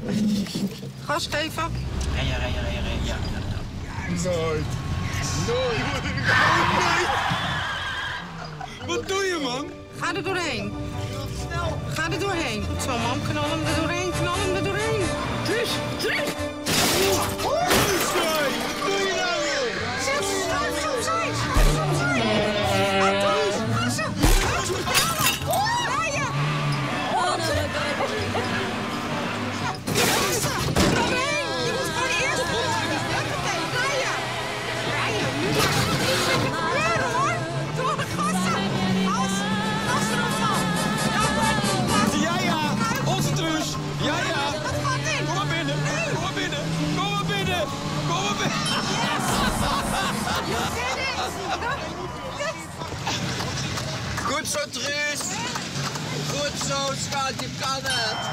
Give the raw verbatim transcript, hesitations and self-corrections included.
Gas geven. Rijden, rijden, rijden, rijden. Ja, ja, ja. Nooit. Nooit. Nooit. Wat doe je, man? Ga er doorheen. Ga er doorheen. Zo, mam, knal hem er doorheen, knal hem er doorheen. Terug, terug. Wat doe je nou weer? Zet ze schuif opzij, schuif opzij. Atoois, gassen. Rijden. Doorheen. Je moet gewoon eerst rijden. Rijden. Rijden. Nu mag het niet zitten gebeuren, hoor. Door de gassen. Gas. Gas erop van. Ja, ja. Onze truus. Ja, ja. Dat gaat in. Kom maar binnen. Kom maar binnen. Kom maar binnen. Kom maar binnen. Goed zo, Truus. Goed zo, schat. Je kan het.